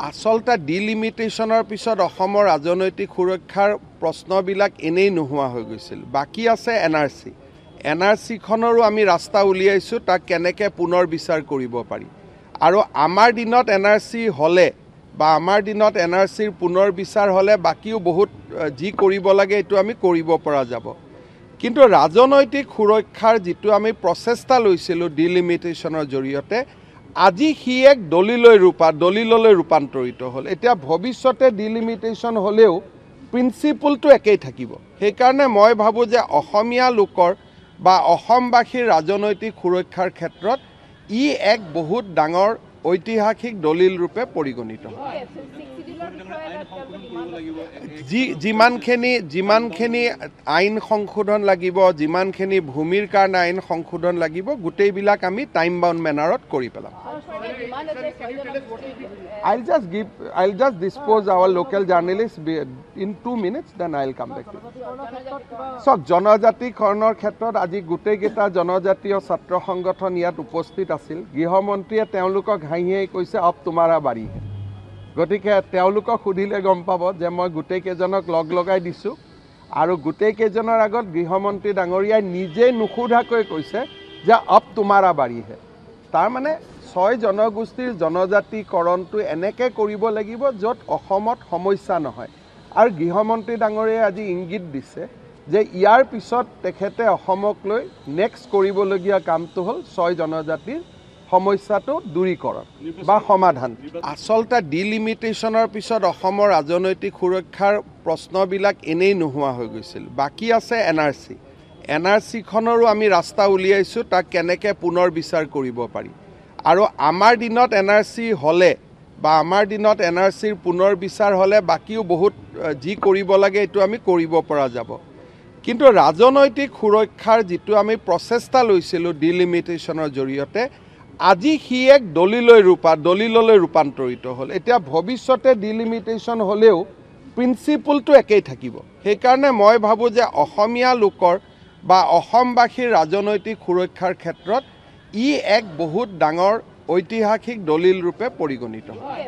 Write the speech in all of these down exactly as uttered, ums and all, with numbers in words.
আচলতে ডিলিমিটেশ্যনৰ পিছত অসমৰ ৰাজনৈতিক সুৰক্ষাৰ প্ৰশ্নবিলাক এনেই নোহোৱা হৈ গৈছিল। বাকী আছে N R C N R চিখনৰো আমি ৰাস্তা উলিয়াইছোঁ, তাক কেনেকৈ পুনৰ বিচাৰ কৰিব পাৰি। আৰু আমাৰ দিনত এন আৰ চি হ'লে বা আমাৰ দিনত এন আৰ চিৰ পুনৰ বিচাৰ হ'লে বাকীও বহুত যি কৰিব লাগে এইটো আমি কৰিব পৰা যাব। কিন্তু ৰাজনৈতিক সুৰক্ষাৰ যিটো আমি প্ৰচেষ্টা লৈছিলোঁ ডিলিমিটেশ্যনৰ জৰিয়তে, আজি সি এক দলিলৈ ৰূপা দলিললৈ ৰূপান্তৰিত হ'ল। এতিয়া ভৱিষ্যতে ডিলিমিটেশ্যন হ'লেও প্ৰিন্সিপলটো একেই থাকিব। সেইকাৰণে মই ভাবোঁ যে অসমীয়া লোকৰ বা অসমবাসীৰ ৰাজনৈতিক সুৰক্ষাৰ ক্ষেত্ৰত ই এক বহুত ডাঙৰ ঐতিহাসিক দলিল ৰূপে পৰিগণিত হয়। যি যিমানখিনি যিমানখিনি আইন সংশোধন লাগিব, যিমানখিনি ভূমিৰ কাৰণে আইন সংশোধন লাগিব, গোটেইবিলাক আমি টাইম বাউণ্ড মেনাৰত কৰি পেলাম। I'll just give I'll just dispose our local journalists in two minutes, then I'll come back to it. So জনজাতিকৰণৰ ক্ষেত্ৰত আজি গোটেইকেইটা জনজাতীয় ছাত্ৰ সংগঠন ইয়াত উপস্থিত আছিল। গৃহমন্ত্ৰীয়ে তেওঁলোকক হাঁহিয়ে কৈছে অব তোমাৰা বাৰী হে। গতিকে তেওঁলোকক সুধিলে গম পাব যে মই গোটেইকেইজনক লগ লগাই দিছোঁ আৰু গোটেইকেইজনৰ আগত গৃহমন্ত্ৰী ডাঙৰীয়াই নিজে নুসুধাকৈ কৈছে যে অব তোমাৰা বাৰী হে। তাৰমানে ছয় জনগোষ্ঠীৰ জনজাতিকৰণটো এনেকৈ কৰিব লাগিব য'ত অসমত সমস্যা নহয়। আৰু গৃহমন্ত্ৰী ডাঙৰীয়াই আজি ইংগিত দিছে যে ইয়াৰ পিছত তেখেতে অসমক লৈ নেক্সট কৰিবলগীয়া কামটো হ'ল ছয় জনজাতিৰ সমস্যাটো দূৰীকৰণ বা সমাধান। আচলতে ডিলিমিটেশ্যনৰ পিছত অসমৰ ৰাজনৈতিক সুৰক্ষাৰ প্ৰশ্নবিলাক এনেই নোহোৱা হৈ গৈছিল। বাকী আছে N R C N R চিখনৰো আমি ৰাস্তা উলিয়াইছোঁ, তাক কেনেকৈ পুনৰ বিচাৰ কৰিব পাৰি। আৰু আমাৰ দিনত এন আৰ চি হ'লে বা আমাৰ দিনত এন আৰ চিৰ পুনৰ বিচাৰ হ'লে বাকীও বহুত যি কৰিব লাগে এইটো আমি কৰিব পৰা যাব। কিন্তু ৰাজনৈতিক সুৰক্ষাৰ যিটো আমি প্ৰচেষ্টা লৈছিলোঁ ডিলিমিটেশ্যনৰ জৰিয়তে, আজি সি এক দলিলৈ ৰূপা দলিললৈ ৰূপান্তৰিত হ'ল। এতিয়া ভৱিষ্যতে ডিলিমিটেশ্যন হ'লেও প্ৰিন্সিপলটো একেই থাকিব। সেইকাৰণে মই ভাবোঁ যে অসমীয়া লোকৰ বা অসমবাসীৰ ৰাজনৈতিক সুৰক্ষাৰ ক্ষেত্ৰত ই এক বহুত ডাঙৰ ঐতিহাসিক দলিল ৰূপে পৰিগণিত হয়।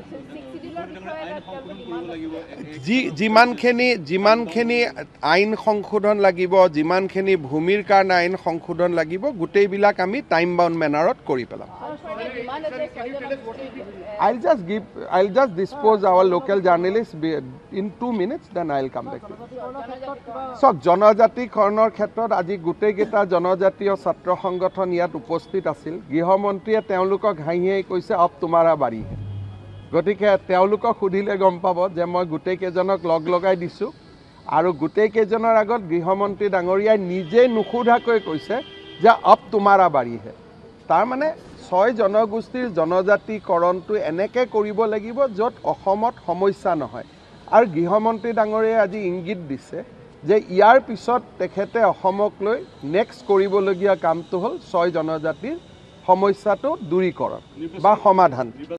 যি যিমানখিনি যিমানখিনি আইন সংশোধন লাগিব, যিমানখিনি ভূমিৰ কাৰণে আইন সংশোধন লাগিব, গোটেইবিলাক আমি টাইম বাউণ্ড মেনাৰত কৰি পেলাম। I'll just give I'll just dispose our local journalists in two minutes, then I'll come back to it. So জনজাতিকৰণৰ ক্ষেত্ৰত আজি গোটেইকেইটা জনজাতীয় ছাত্ৰ সংগঠন ইয়াত উপস্থিত আছিল। গৃহমন্ত্ৰীয়ে তেওঁলোকক হাঁহিয়ে কৈছে অব তোমাৰা বাৰী হে। গতিকে তেওঁলোকক সুধিলে গম পাব যে মই গোটেইকেইজনক লগ লগাই দিছোঁ আৰু গোটেইকেইজনৰ আগত গৃহমন্ত্ৰী ডাঙৰীয়াই নিজে নুসুধাকৈ কৈছে যে অব তোমাৰা বাৰী হে। তাৰমানে ছয় জনগোষ্ঠীৰ জনজাতিকৰণটো এনেকৈ কৰিব লাগিব য'ত অসমত সমস্যা নহয়। আৰু গৃহমন্ত্ৰী ডাঙৰীয়াই আজি ইংগিত দিছে যে ইয়াৰ পিছত তেখেতে অসমক লৈ নেক্সট কৰিবলগীয়া কামটো হ'ল ছয় জনজাতিৰ সমস্যাটো দূৰীকৰণ বা সমাধান।